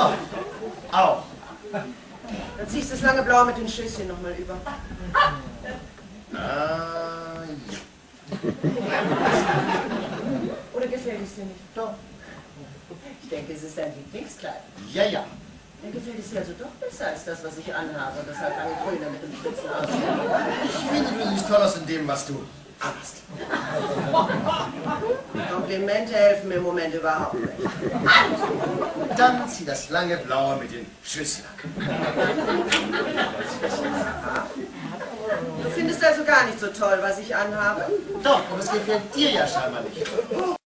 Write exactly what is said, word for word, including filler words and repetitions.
Doch, auch. Dann ziehst du das lange Blaue mit den Schößchen nochmal über. Ah, ja. Oder gefällt es dir nicht? Doch. Ich denke, es ist dein Lieblingskleid. Ja, ja. Dann gefällt es dir also doch besser als das, was ich anhabe. Das hat lange Grüne mit dem Spitzen aussehen. Ich finde, du siehst toll aus in dem, was du anhast. Komplimente helfen mir im Moment überhaupt nicht. Dann zieh das lange Blaue mit den Schüsseln an. Du findest also gar nicht so toll, was ich anhabe? Doch, aber es gefällt dir ja scheinbar nicht.